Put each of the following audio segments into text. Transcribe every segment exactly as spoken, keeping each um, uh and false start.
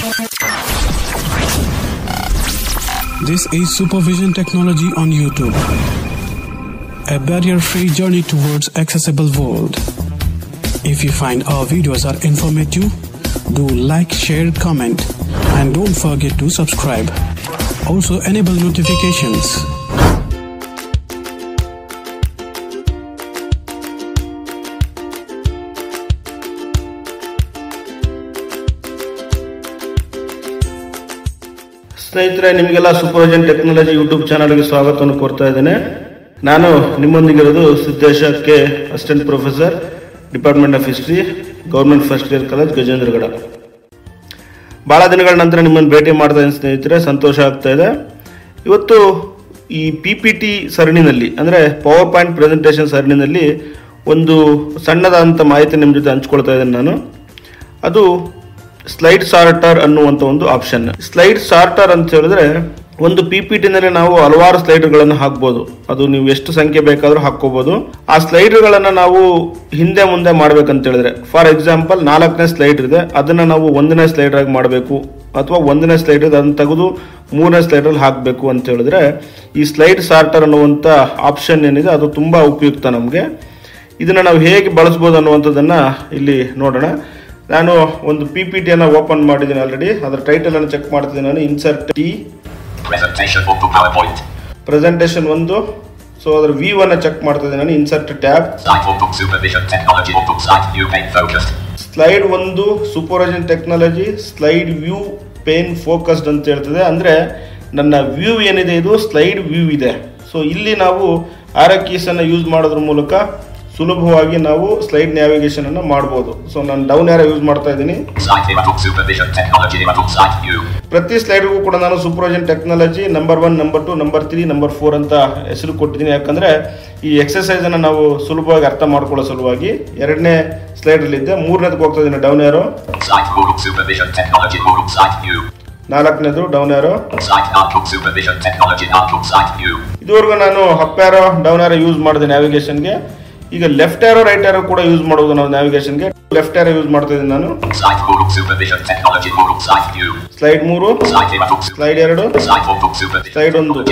This is Supervision Technology on YouTube, a barrier-free journey towards accessible world. If you find our videos are informative, do like, share, comment, and don't forget to subscribe. Also enable notifications. ಸ್ನೇಹಿತರೆ, ನಿಮಗೆಲ್ಲ supervision technology YouTube ಚಾನಲ್ಗೆ ಸ್ವಾಗತವನ್ನು ಕೋರ್ತಾ ಇದ್ದೇನೆ. ನಾನು ನಿಮ್ಮೊಂದಿಗಿರೋದು Siddesha K, assistant professor, department of history, government first year college, Gajendragad. ಭಾಳ ದಿನಗಳ ನಂತರ ನಿಮ್ಮನ್ನು ಭೇಟಿ ಮಾಡ್ತಾ ಇದ್ದೀನಿ ಸ್ನೇಹಿತರೆ, ಸಂತೋಷ ಆಗ್ತಾ ಇದೆ. ಇವತ್ತು ಈ ಪಿ ಪಿ ಟಿ ಸರಣಿನಲ್ಲಿ ಅಂದರೆ ಪವರ್ ಪಾಯಿಂಟ್ ಪ್ರೆಸೆಂಟೇಷನ್ ಸರಣಿನಲ್ಲಿ ಒಂದು ಸಣ್ಣದಾದಂಥ ಮಾಹಿತಿ ನಿಮ್ಮ ಜೊತೆ ಹಂಚ್ಕೊಳ್ತಾ ಇದ್ದೇನೆ ನಾನು. ಅದು ಸ್ಲೈಡ್ ಸಾರ್ಟರ್ ಅನ್ನುವಂಥ ಒಂದು ಆಪ್ಷನ್. ಸ್ಲೈಡ್ ಸಾರ್ಟರ್ ಅಂತ ಹೇಳಿದ್ರೆ ಒಂದು ಪಿ ಪಿ ಟಿನಲ್ಲಿ ನಾವು ಹಲವಾರು ಸ್ಲೈಡ್ಗಳನ್ನು ಹಾಕ್ಬೋದು. ಅದು ನೀವು ಎಷ್ಟು ಸಂಖ್ಯೆ ಬೇಕಾದರೂ ಹಾಕ್ಕೋಬಹುದು. ಆ ಸ್ಲೈಡ್ಗಳನ್ನು ನಾವು ಹಿಂದೆ ಮುಂದೆ ಮಾಡ್ಬೇಕಂತ ಹೇಳಿದ್ರೆ, ಫಾರ್ ಎಕ್ಸಾಂಪಲ್ ನಾಲ್ಕನೇ ಸ್ಲೈಡ್ ಇದೆ, ಅದನ್ನ ನಾವು ಒಂದನೇ ಸ್ಲೈಡ್ ಆಗಿ ಮಾಡಬೇಕು, ಅಥವಾ ಒಂದನೇ ಸ್ಲೈಡ್ ಇದೆ ಅದನ್ನು ತೆಗೆದು ಮೂರನೇ ಸ್ಲೈಡಲ್ಲಿ ಹಾಕಬೇಕು ಅಂತ ಹೇಳಿದ್ರೆ ಈ ಸ್ಲೈಡ್ ಸಾರ್ಟರ್ ಅನ್ನುವಂಥ ಆಪ್ಷನ್ ಏನಿದೆ ಅದು ತುಂಬಾ ಉಪಯುಕ್ತ ನಮಗೆ. ಇದನ್ನ ನಾವು ಹೇಗೆ ಬಳಸ್ಬೋದು ಅನ್ನುವಂಥದ್ದನ್ನ ಇಲ್ಲಿ ನೋಡೋಣ. ನಾನು ಒಂದು ಪಿ ಪಿ ಟಿಯನ್ನು ಓಪನ್ ಮಾಡಿದ್ದೀನಿ ಆಲ್ರೆಡಿ. ಅದರ ಟೈಟಲ್ ಅನ್ನು ಚೆಕ್ ಮಾಡ್ತಿದ್ದೀನಿ ನಾನು. ಇನ್ಸರ್ಟ್ ಟಿ ಪ್ರೆಸೆಂಟೇಷನ್ ಒಂದು. ಸೊ ಅದರ ವ್ಯೂ ಅನ್ನು ಚೆಕ್ ಮಾಡ್ತಿದ್ದೀನಿ ನಾನು. ಇನ್ಸರ್ಟ್ ಟ್ಯಾಬ್ ಸ್ಲೈಡ್ ಒಂದು supervision technology slide view pane focused ಅಂತ ಹೇಳ್ತದೆ. ಅಂದರೆ ನನ್ನ ವ್ಯೂ ಏನಿದೆ ಇದು ಸ್ಲೈಡ್ ವ್ಯೂ ಇದೆ. ಸೊ ಇಲ್ಲಿ ನಾವು ಆರೋ ಕೀಸ್ ಅನ್ನು ಯೂಸ್ ಮಾಡೋದ್ರ ಮೂಲಕ ಸುಲಭವಾಗಿ ನಾವು ಸ್ಲೈಡ್ ನ್ಯಾವಿಗೇಷನ್ ಅನ್ನು ಮಾಡಬಹುದು. ಸೊ ನಾನು ಡೌನ್ ಆರೋ ಯೂಸ್ ಮಾಡ್ತಾ ಇದ್ದೀನಿ. ಪ್ರತಿ ಸ್ಲೈಡ್ಗೂ ಕೂಡ ನಾನು supervision technology number one, number two, number three, number four ಅಂತ ಹೆಸರು ಕೊಟ್ಟಿದ್ದೀನಿ. ಯಾಕಂದ್ರೆ ಈ ಎಕ್ಸರ್ಸೈಸ್ ಅನ್ನು ನಾವು ಸುಲಭವಾಗಿ ಅರ್ಥ ಮಾಡ್ಕೊಳ್ಳೋ ಸಲುವಾಗಿ. ಎರಡನೇ ಸ್ಲೈಡ್ ಅಲ್ಲಿ ಇದ್ದೆ, ಮೂರನೇದಕ್ಕೆ ಹೋಗ್ತಾ ಇದ್ದೀನಿ ಡೌನ್ ಆರೋ. ನಾಲ್ಕನೇದು ಡೌನ್ ಆರೋ. ಇದುವರೆಗೂ ನಾನು up arrow down arrow use ಮಾಡಿದೆ ನ್ಯಾವಿಗೇಷನ್ಗೆ. ಈಗ ಲೆಫ್ಟ್ ಆರೋ ರೈಟ್ ಆರೋ ಕೂಡ ಯೂಸ್ ಮಾಡೋದು ನಾವು ನ್ಯಾವಿಗೇಷನ್ಗೆ. ಲೆಫ್ಟ್ ಆರೋ ಯೂಸ್ ಮಾಡ್ತಾ ಇದ್ದೀನಿ ನಾನು. ಸ್ಲೈಡ್ ಮೂರು, ಸ್ಲೈಡ್ ಎರಡು, ಸ್ಲೈಡ್ ಒಂದು.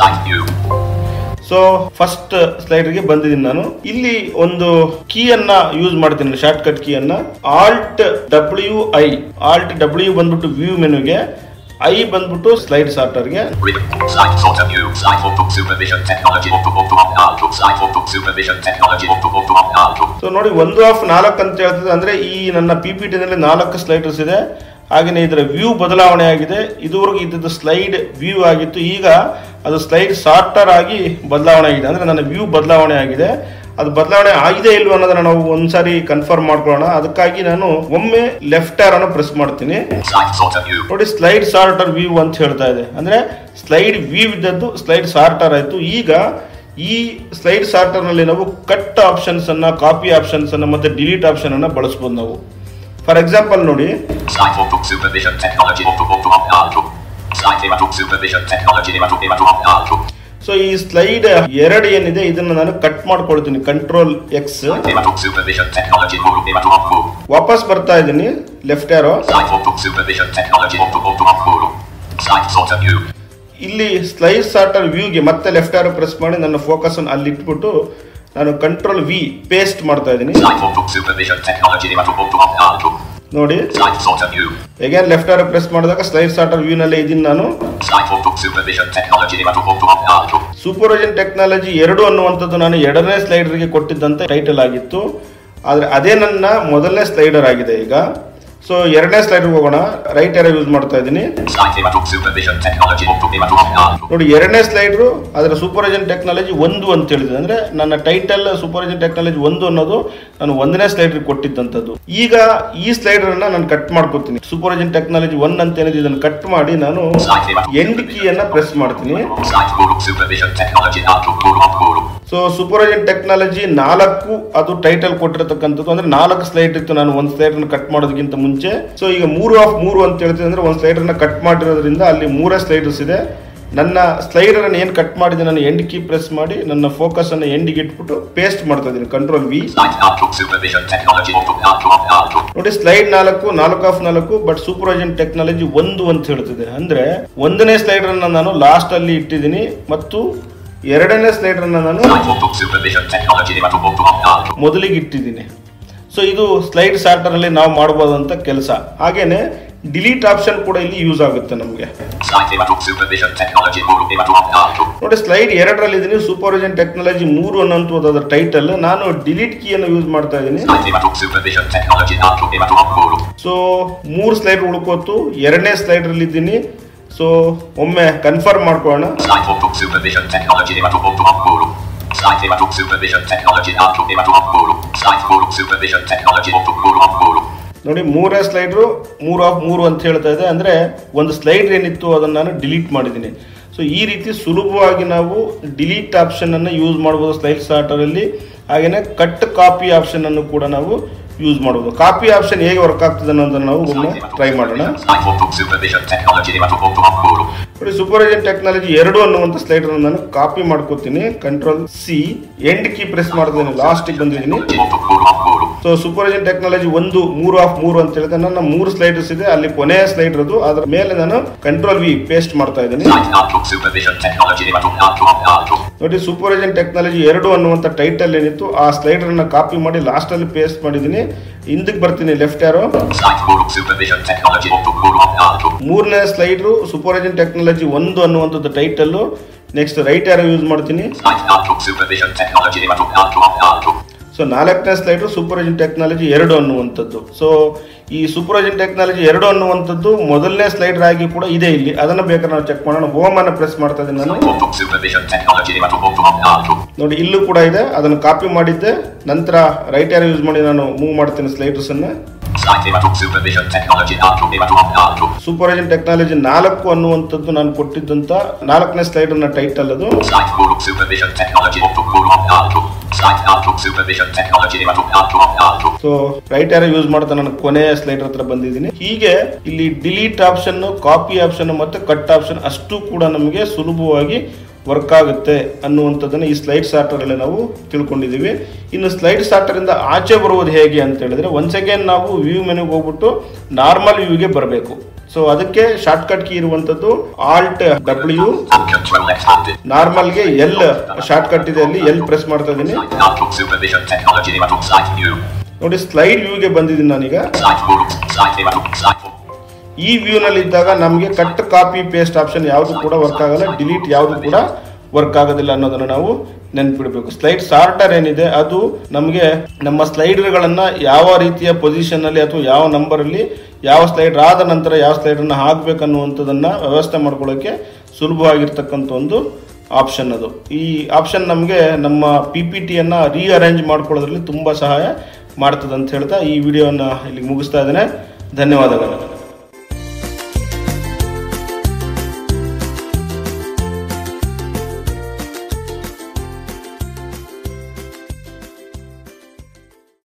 ಸೊ ಫಸ್ಟ್ ಸ್ಲೈಡ್ಗೆ ಬಂದಿದ್ದೀನಿ ನಾನು. ಇಲ್ಲಿ ಒಂದು ಕೀ ಅನ್ನ ಯೂಸ್ ಮಾಡ್ತೀನಿ, ಶಾರ್ಟ್ ಕಟ್ ಕೀ ಅನ್ನ. Alt W I. Alt W ಬಂದ್ಬಿಟ್ಟು ವ್ಯೂ ಮೆನುಗೆ, ಐ ಬಂದ್ಬಿಟ್ಟು ಸ್ಲೈಡ್ ಸಾರ್ಟರ್ಗೆ. ಸೊ ನೋಡಿ, ಒಂದು ಆಫ್ ನಾಲ್ಕು ಅಂತ ಹೇಳ್ತದೆ. ಅಂದ್ರೆ ಈ ನನ್ನ ಪಿ ಪಿ ಟಿ ನಲ್ಲಿ ನಾಲ್ಕು ಸ್ಲೈಡರ್ಸ್ ಇದೆ. ಹಾಗೆಯೇ ಇದರ ವ್ಯೂ ಬದಲಾವಣೆ ಆಗಿದೆ. ಇದುವರೆಗೂ ಇದ್ದದ್ದು ಸ್ಲೈಡ್ ವ್ಯೂ ಆಗಿತ್ತು, ಈಗ ಅದು ಸ್ಲೈಡ್ ಸಾರ್ಟರ್ ಆಗಿ ಬದಲಾವಣೆ ಆಗಿದೆ. ಅಂದ್ರೆ ನನ್ನ ವ್ಯೂ ಬದಲಾವಣೆ ಆಗಿದೆ. ಅದು ಬದಲಾವಣೆ ಆಗಿದೆ ಇಲ್ವ ಅನ್ನೋದನ್ನ ನಾವು ಒಂದ್ಸಾರಿ ಕನ್ಫರ್ಮ್ ಮಾಡ್ಕೊಳ್ಳೋಣ. ಅದಕ್ಕಾಗಿ ನಾನು ಒಮ್ಮೆ ಲೆಫ್ಟ್ ಆರೋನ ಪ್ರೆಸ್ ಮಾಡ್ತೀನಿ. ನೋಡಿ, ಸ್ಲೈಡ್ ಸಾರ್ಟರ್ ವ್ಯೂ ಅಂತ ಹೇಳ್ತಾ ಇದೆ. ಅಂದ್ರೆ ಸ್ಲೈಡ್ ವ್ಯೂ ಇದ್ದದ್ದು ಸ್ಲೈಡ್ ಸಾರ್ಟರ್ ಆಯ್ತು. ಈಗ ಈ ಸ್ಲೈಡ್ ಸಾರ್ಟರ್ ನಲ್ಲಿ ನಾವು ಕಟ್ ಆಪ್ಷನ್ಸ್ ಅನ್ನ, ಕಾಪಿ ಆಪ್ಷನ್ಸ್ ಅನ್ನ, ಮತ್ತೆ ಡಿಲೀಟ್ ಆಪ್ಷನ್ ಅನ್ನ ಬಳಸಬಹುದು ನಾವು. ಫಾರ್ ಎಕ್ಸಾಂಪಲ್ ನೋಡಿ, ಸೊ ಈ ಸ್ಲೈಡ್ ಎರಡು ಏನಿದೆ ಇದನ್ನ ನಾನು ಕಟ್ ಮಾಡ್ಕೊಳ್ತೀನಿ. Control X. ವಾಪಸ್ ಬರ್ತಾ ಇದ್ದೀನಿ ಲೆಫ್ಟ್ ಆರೋ. ಇಲ್ಲಿ ಸ್ಲೈಡ್ ಸಾರ್ಟರ್ ವ್ಯೂಗೆ ಮತ್ತೆ ಲೆಫ್ಟ್ ಆರೋ ಪ್ರೆಸ್ ಮಾಡಿ ನನ್ನ ಫೋಕಸ್ ಅನ್ನು ಅಲ್ಲಿ ಇಟ್ಬಿಟ್ಟು ನಾನು ಕಂಟ್ರೋಲ್ ವಿ ಪೇಸ್ಟ್ ಮಾಡ್ತಾ ಇದ್ದೀನಿ. ನೋಡಿ, ಅಗೇನ್ ಲೆಫ್ಟ್ ಆರೋ ಪ್ರೆಸ್ ಮಾಡಿದಾಗ ಸ್ಲೈಡ್ ಸಾರ್ಟರ್ ವ್ಯೂ ನಲ್ಲಿ ಇದೀನಿ ನಾನು. ಸೂಪರ್ವಿಷನ್ ಟೆಕ್ನಾಲಜಿ ಎರಡು ಅನ್ನುವಂಥದ್ದು ನಾನು ಎರಡನೇ ಸ್ಲೈಡರ್ಗೆ ಕೊಟ್ಟಿದ್ದಂತ ಟೈಟಲ್ ಆಗಿತ್ತು. ಆದ್ರೆ ಅದೇ ನನ್ನ ಮೊದಲನೇ ಸ್ಲೈಡರ್ ಆಗಿದೆ ಈಗ. ಸೊ ಎರಡನೇ ಸ್ಲೈಡ್ ಹೋಗೋಣ. ರೈಟ್ ಆರೋ ಯೂಸ್ ಮಾಡ್ತಾ ಇದ್ದೀನಿ. ನೋಡಿ, ಎರಡನೇ ಸ್ಲೈಡ್ರು ಅದರ ಸೂಪರ್ವಿಷನ್ ಟೆಕ್ನಾಲಜಿ ಒಂದು ಅಂತ ಹೇಳಿದೆ. ಅಂದ್ರೆ ನನ್ನ ಟೈಟಲ್ ಸೂಪರ್ವಿಷನ್ ಟೆಕ್ನಾಲಜಿ ಒಂದು ಅನ್ನೋದು ನಾನು ಒಂದನೇ ಸ್ಲೈಡ್ ಕೊಟ್ಟಿದ್ದಂಥದ್ದು. ಈಗ ಈ ಸ್ಲೈಡರ್ ಅನ್ನ ನಾನು ಕಟ್ ಮಾಡ್ಕೊತೀನಿ. ಸೂಪರ್ವಿಷನ್ ಟೆಕ್ನಾಲಜಿ ಒನ್ ಅಂತ ಏನಿದೆ ಇದನ್ನು ಕಟ್ ಮಾಡಿ ನಾನು ಎಂಡ್ ಕೀಯನ್ನ ಪ್ರೆಸ್ ಮಾಡ್ತೀನಿ. ಸೊ ಸೂಪರ್ವಿಷನ್ ಟೆಕ್ನಾಲಜಿ ನಾಲ್ಕು ಅದು ಟೈಟಲ್ ಕೊಟ್ಟಿರತಕ್ಕಂಥದ್ದು. ಅಂದ್ರೆ ನಾಲ್ಕು ಸ್ಲೈಡ್ ಇತ್ತು, ನಾನು ಒಂದು ಸ್ಲೈಡ್ ಕಟ್ ಮಾಡೋದಕ್ಕಿಂತ ಮುಂಚೆ. ಸೊ ಈಗ ಮೂರು ಆಫ್ ಮೂರು ಅಂತ ಹೇಳ್ತೀವಿ. ಅಂದ್ರೆ ಒಂದು ಸ್ಲೈಡರ್ ನ ಕಟ್ ಮಾಡಿರೋದ್ರಿಂದ ಅಲ್ಲಿ ಮೂರೇ ಸ್ಲೈಡರ್ಸ್ ಇದೆ. ನನ್ನ ಸ್ಲೈಡರ್ ಅನ್ನು ಏನು ಕಟ್ ಮಾಡಿದೆ ನಾನು ಎಂಡ್ ಕೀ ಪ್ರೆಸ್ ಮಾಡಿ ನನ್ನ ಫೋಕಸ್ ಅನ್ನು ಎಂಡಿಗೆ ಇಟ್ಬಿಟ್ಟು ಪೇಸ್ಟ್ ಮಾಡ್ತಾ ಇದ್ದೀನಿ ಕಂಟ್ರೋಲ್ ವಿ. ನೋಡಿ ಸ್ಲೈಡ್ ನಾಲ್ಕು ನಾಲ್ಕು ಆಫ್ ನಾಲ್ಕು ಬಟ್ ಸೂಪರ್ವೈಷನ್ ಟೆಕ್ನಾಲಜಿ ಒಂದು ಅಂತ ಹೇಳ್ತಿದೆ. ಅಂದ್ರೆ ಒಂದನೇ ಸ್ಲೈಡರ್ ಅನ್ನ ನಾನು ಲಾಸ್ಟ್ ಅಲ್ಲಿ ಇಟ್ಟಿದ್ದೀನಿ ಮತ್ತು ಎರಡನೇ ಸ್ಲೈಡರ್ ಅನ್ನ ನಾನು ಮೊದಲಿಗೆ ಇಟ್ಟಿದ್ದೀನಿ. ಸೊ ಇದು ಸ್ಲೈಡ್ ಸಾರ್ಟರ್ ಅಲ್ಲಿ ನಾವು ಮಾಡಬಹುದಂತ ಕೆಲಸ. ಹಾಗೇನೆ ಡಿಲೀಟ್ ಆಪ್ಷನ್ ಕೂಡ ಇಲ್ಲಿ ಯೂಸ್ ಆಗುತ್ತೆ ನಮಗೆ. ನೋಡಿ ಸ್ಲೈಡ್ ಎರಡರಲ್ಲಿ ಇದೀನಿ, ಸೂಪರ್ವಿಷನ್ ಟೆಕ್ನಾಲಜಿ ಮೂರು ಅನ್ನುವಂಥದ್ದು ಟೈಟಲ್. ನಾನು ಡಿಲೀಟ್ ಕೀಯನ್ನು ಯೂಸ್ ಮಾಡ್ತಾ ಇದ್ದೀನಿ. ಸೊ ಮೂರು ಸ್ಲೈಡ್ ಉಳ್ಕೋತು, ಎರಡನೇ ಸ್ಲೈಡ್ ಅಲ್ಲಿ ಇದ್ದೀನಿ. ಸೊ ಒಮ್ಮೆ ಕನ್ಫರ್ಮ್ ಮಾಡ್ಕೊಳ್ಳೋಣ. ನೋಡಿ ಮೂರೇ ಸ್ಲೈಡ್ರು ಮೂರು ಆಫ್ ಮೂರು ಅಂತ ಹೇಳ್ತಾ ಇದೆ. ಅಂದ್ರೆ ಒಂದು ಸ್ಲೈಡ್ ಏನಿತ್ತು ಅದನ್ನು ನಾನು ಡಿಲೀಟ್ ಮಾಡಿದ್ದೀನಿ. ಸೊ ಈ ರೀತಿ ಸುಲಭವಾಗಿ ನಾವು ಡಿಲೀಟ್ ಆಪ್ಷನ್ ಅನ್ನು ಯೂಸ್ ಮಾಡಬಹುದು ಸ್ಲೈಡ್ ಸಾರ್ಟರ್ ಅಲ್ಲಿ. ಹಾಗೇನೆ ಕಟ್ ಕಾಪಿ ಆಪ್ಷನ್ ಅನ್ನು ಕೂಡ ನಾವು ಯೂಸ್ ಮಾಡಬಹುದು. ಕಾಪಿ ಆಪ್ಷನ್ ಹೇಗೆ ವರ್ಕ್ ಆಗ್ತದೆ ಅನ್ನೋದನ್ನ ನಾವು ಒಮ್ಮೆ ಟ್ರೈ ಮಾಡೋಣ. ನೋಡಿ ಸೂಪರ್ವಿಷನ್ ಟೆಕ್ನಾಲಜಿ ಎರಡು ಅನ್ನುವಂಥ ಸ್ಲೈಡ್ ಅನ್ನು ನಾನು ಕಾಪಿ ಮಾಡ್ಕೋತೀನಿ. Control C, end key press ಮಾಡ್ತೀನಿ, ಲಾಸ್ಟ್ ಬಂದಿದ್ದೀನಿ. ಸೊ ಸೂಪರ್ವಿಷನ್ ಟೆಕ್ನಾಲಜಿ ಒಂದು ಮೂರು ಆಫ್ ಮೂರು ಅಂತ ಹೇಳಿದ್ರೆ ನನ್ನ ಮೂರು ಸ್ಲೈಡರ್ಸ್ ಇದೆ, ಅಲ್ಲಿ ಕೊನೆಯ ಸ್ಲೈಡ್ ಅದು. ಅದ್ರ ಮೇಲೆ ನಾನು ಕಂಟ್ರೋಲ್ ವಿ ಪೇಸ್ಟ್ ಮಾಡ್ತಾ ಇದ್ದೀನಿ. ನೋಡಿ ಸೂಪರ್ವಿಷನ್ ಟೆಕ್ನಾಲಜಿ ಎರಡು ಅನ್ನುವಂಥ ಟೈಟಲ್ ಏನಿತ್ತು ಆ ಸ್ಲೈಡರ್ ಅನ್ನ ಕಾಪಿ ಮಾಡಿ ಲಾಸ್ಟ್ ಅಲ್ಲಿ ಪೇಸ್ಟ್ ಮಾಡಿದ್ದೀನಿ. ಹಿಂದಕ್ಕೆ ಬರ್ತೀನಿ, ಲೆಫ್ಟ್ ಆರೋ. ಮೂರನೇ ಸ್ಲೈಡ್ ಸೂಪರ್ವಿಷನ್ ಟೆಕ್ನಾಲಜಿ ಒಂದು ಅನ್ನುವಂಥದ್ದು title. Next right arrow use ಮಾಡ್ತೀನಿ. ಸೊ ನಾಲ್ಕನೇ ಸ್ಲೈಡ್ ಸೂಪರ್ವಿಷನ್ ಟೆಕ್ನಾಲಜಿ ಎರಡು ಅನ್ನುವಂಥದ್ದು. ಸೊ ಈ ಸೂಪರ್ವಿಷನ್ ಟೆಕ್ನಾಲಜಿ ಎರಡು ಅನ್ನುವಂಥದ್ದು ಮೊದಲನೇ ಸ್ಲೈಡರ್ ಆಗಿ ಕೂಡ ಇದೆ ಇಲ್ಲಿ. ಅದನ್ನ ಬೇಕಾದ್ರೆ ನಾವು ಚೆಕ್ ಮಾಡೋಣ. ಹೋಮ್ ಅನ್ನು ಪ್ರೆಸ್ ಮಾಡ್ತಾ ಇದ್ದೀನಿ ನಾನು. ನೋಡಿ ಇಲ್ಲೂ ಕೂಡ ಇದೆ, ಅದನ್ನು ಕಾಪಿ ಮಾಡಿದ್ದೆ. ನಂತರ ರೈಟ್ ಆರೋ ಯೂಸ್ ಮಾಡಿ ನಾನು ಮೂವ್ ಮಾಡ್ತೀನಿ ಸ್ಲೈಡರ್ಸ್ ಅನ್ನ. ಸೂಪರ್ವಿಷನ್ ಟೆಕ್ನಾಲಜಿ ನಾಲ್ಕು ಅನ್ನುವಂಥದ್ದು ನಾನು ಕೊಟ್ಟಿದ್ದಂತ ನಾಲ್ಕನೇ ಸ್ಲೈಡ್ ನ ಟೈಟಲ್ ಅದು. ಸೊ ರೈಟ್ ಆರೋ ಯೂಸ್ ಮಾಡ್ತಾ ನಾನು ಕೊನೆಯ ಸ್ಲೈಡರ್ ಹತ್ರ ಬಂದಿದ್ದೀನಿ. ಹೀಗೆ ಇಲ್ಲಿ ಡಿಲೀಟ್ ಆಪ್ಷನ್, ಕಾಪಿ ಆಪ್ಷನ್ ಮತ್ತೆ ಕಟ್ ಆಪ್ಷನ್ ಅಷ್ಟು ಕೂಡ ನಮಗೆ ಸುಲಭವಾಗಿ ವರ್ಕ್ ಆಗುತ್ತೆ ಅನ್ನುವಂಥದ್ದನ್ನು ಈ ಸ್ಲೈಡ್ ಸಾರ್ಟರ್ ಅಲ್ಲಿ ನಾವು ತಿಳ್ಕೊಂಡಿದ್ದೀವಿ. ಇನ್ನು ಸ್ಲೈಡ್ ಸಾರ್ಟರ್ ಇಂದ ಆಚೆ ಬರುವುದು ಹೇಗೆ ಅಂತ ಹೇಳಿದ್ರೆ ಒನ್ಸ್ ಅಗೇನ್ ನಾವು ವ್ಯೂ ಮೆನುಗೆ ಹೋಗ್ಬಿಟ್ಟು ನಾರ್ಮಲ್ ವ್ಯೂಗೆ ಬರಬೇಕು. ಸೊ ಅದಕ್ಕೆ ಶಾರ್ಟ್ ಕಟ್ ಕೀ ಇರುವಂತದ್ದು ಆಲ್ಟ್ ಡಬ್ಲ್ಯೂ. ನಾರ್ಮಲ್ಗೆ ಎಲ್ ಶಾರ್ಟ್ ಕಟ್ ಇದೆ, ಅಲ್ಲಿ ಎಲ್ ಪ್ರೆಸ್ ಮಾಡ್ತಾ ಇದ್ದೀನಿ. ನೋಡಿ ಸ್ಲೈಡ್ ವ್ಯೂಗೆ ಬಂದಿದ್ದೀನಿ ನಾನೀಗ. ಈ ವ್ಯೂ ನಲ್ಲಿ ಇದ್ದಾಗ ನಮಗೆ ಕಟ್ ಕಾಪಿ ಪೇಸ್ಟ್ ಆಪ್ಷನ್ ಯಾವುದು ಕೂಡ ವರ್ಕ್ ಆಗಲ್ಲ, ಡಿಲೀಟ್ ಯಾವುದು ಕೂಡ ವರ್ಕ್ ಆಗೋದಿಲ್ಲ ಅನ್ನೋದನ್ನ ನಾವು ನೆನ್ಪಿಡ್ಬೇಕು. ಸ್ಲೈಡ್ ಸಾರ್ಟರ್ ಏನಿದೆ ಅದು ನಮಗೆ ನಮ್ಮ ಸ್ಲೈಡರ್ಗಳನ್ನ ಯಾವ ರೀತಿಯ ಪೊಸಿಷನ್ ಅಲ್ಲಿ ಅಥವಾ ಯಾವ ನಂಬರ್ ಅಲ್ಲಿ ಯಾವ ಸ್ಲೈಡ್ ಆದ ನಂತರ ಯಾವ ಸ್ಲೈಡ್ ಅನ್ನ ಹಾಕ್ಬೇಕನ್ನುವಂಥದ್ದನ್ನ ವ್ಯವಸ್ಥೆ ಮಾಡ್ಕೊಳ್ಳೋಕೆ ಸುಲಭವಾಗಿರ್ತಕ್ಕಂಥ ಒಂದು ಆಪ್ಷನ್ ಅದು. ಈ ಆಪ್ಷನ್ ನಮಗೆ ನಮ್ಮ ಪಿ ಪಿ ಟಿಯನ್ನ ರೀಅರೇಂಜ್ ಮಾಡ್ಕೊಳ್ಳೋದ್ರಲ್ಲಿ ತುಂಬಾ ಸಹಾಯ ಮಾಡ್ತದೆ ಅಂತ ಹೇಳ್ತಾ ಈ ವಿಡಿಯೋನ ಇಲ್ಲಿ ಮುಗಿಸ್ತಾ ಇದ್ದೇನೆ. ಧನ್ಯವಾದಗಳು.